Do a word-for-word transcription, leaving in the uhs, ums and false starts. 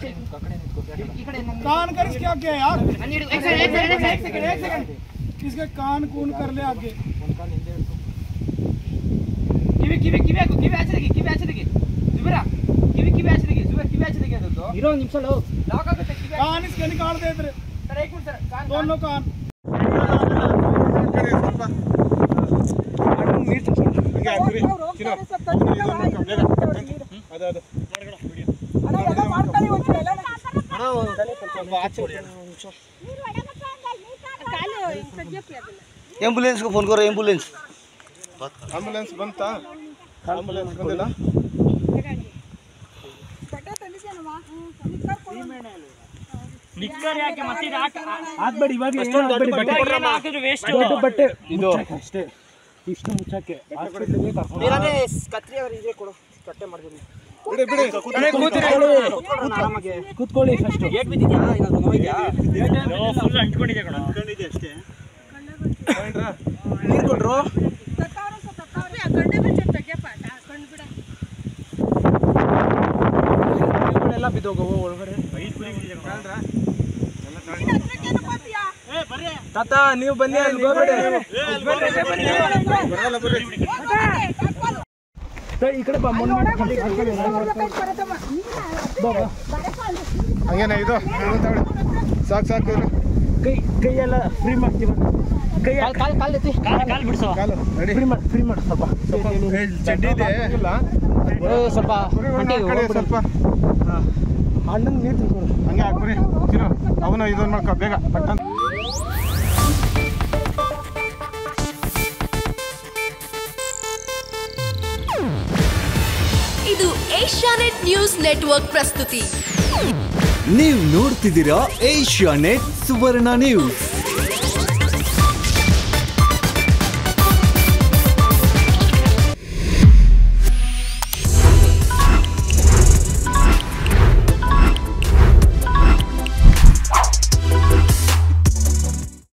कान कर इसके आगे यार एक सेकंड एक सेकंड एक सेकंड इसके कान कून कर ले आगे किवी किवी किवी किवी आचे देखिए किवी आचे देखिए जुबेरा किवी किवी आचे देखिए जुबेर किवी आचे देखिए तो हीरो निमिषल लॉक आगे कान इसके निकाल दे इधर सर एक मिनट सर कान दोनों कान करे ಸ್ವಲ್ಪ ಅಣ್ಣ ನೀರು ಹಂಗೆ ಹಾಕ್ರಿ ಚಿನ್ನ ಅದ ಅದ ಅಣ್ಣ ಎಲ್ಲ ಮಾಡ್ಕೊಳ್ಳಿ ಹೋಗ್ತಿಲ್ಲ ಅಣ್ಣ ಸ್ವಲ್ಪ ಆಚೆ एम्बुलेंस को फोन करो एम्बुलेंस एम्बुलेंस बनता एम्बुलेंस ಬಂದಿಲ್ಲ ನಿಕ್ಕರ್ ಯಾಕೆ ಮತ್ತೆ ಹಾಕ್ಬೇಡಿ ಇವಾಗ ಹಾಕ್ಬೇಡಿ ಬಟ್ಟೆ ಹಾಕಿದ್ರೆ ವೇಸ್ಟ್ ದೊಡ್ಡ ಬಟ್ಟೆ ಇದು ಅಷ್ಟೇ ಇಷ್ಟು ಮುಚ್ಚಕ್ಕೆ ಹಾಸ್ಪಿಟಲ್ಗೆ ಕರ್ಕೊಂಡು ನೀರನೇ ಕತ್ರಿ ಅವರು ಇದೆ ಕೊಡು ಕಟ್ಟೆ ಮಾಡ್ತೀನಿ ಬಿಡಿ ಬಿಡಿ ಕೂತ್ಕೊಳ್ಳಿ ಕೂತ್ಕೊಳ್ಳಿ ಫಸ್ಟ್ ಗೇಟ್ ಬಿದ್ದಿದ್ಯಾ ಏನಾದರೂ ನೋವಿದ್ಯಾ ಫುಲ್ ಅಂಟ್ಕೊಂಡಿದೆ ಕಣ ಅಂಟ್ಕೊಂಡಿದೆ ಅಷ್ಟೇ ಹೋಯ್ರಾ ನೀರು ಕೊಡ್ರು ತತ್ತಾವರ ಸತ್ತಾವರ ಆ ಗಂಡೆ ಬಿಚ್ಚ ತೆಗೆ ಪಾಟ ಕಂಡು ಬಿಡ ಎಲ್ಲ ಬಿದ್ದೋಗವು ಒಳಗಡೆ ಐದು ಕುರಿ ಬಿದ್ದಿದೆ ಕಣ ನೀನು ಹತ್ರಕ್ಕೆ ಏನು ಪಾಪಿಯಾ ಏ ಬರ್ರಿ ತಾತ ನೀವು ಬನ್ನಿ ಅಲ್ಲಿ ಹೋಗಬೇಡಿ ಬರಲ್ಲ ಬರ್ರಿ ಈ ಕಡೆ ಬಾ ಮೊನ್ನೆ ಹಂಗೇನೆ ಇದು ಸಾಕು ಸಾಕು ಕೈ ಕೈಯೆಲ್ಲ ಫ್ರೀ ಮಾಡ್ತೀವಿ ಕೈ ಕಾಲ್ ಕಾಲ್ ಎತ್ತಿ ಕಾಲು ಕಾಲು ಬಿಡಿಸೋ ಕಾಲು ರೆಡಿ ಫ್ರೀ ಮಾಡಿ ಫ್ರೀ ಮಾಡಿ ಸ್ವಲ್ಪ ಚಡ್ಡಿ ಇದೆ ಇಲ್ಲ ಸ್ವಲ್ಪ ಸ್ವಲ್ಪ ಅಣ್ಣನ ನೀರು ತಿಳ್ಕೊಂಡು ಹಂಗೆ ಹಾಕ್ಬಿಡಿ ಚಿನ್ನು ಅವನು ಇದನ್ನ ಮಾಡ್ಕೊ ಬೇಗ ಪಟ್ಟಂತ ಇದು ಏಷ್ಯಾನೆಟ್ ನ್ಯೂಸ್ ನೆಟ್ವರ್ಕ್ ಪ್ರಸ್ತುತಿ. ನೀವು ನೋಡ್ತಿದ್ದೀರಾ ಏಷ್ಯಾನೆಟ್ ಸುವರ್ಣ ನ್ಯೂಸ್.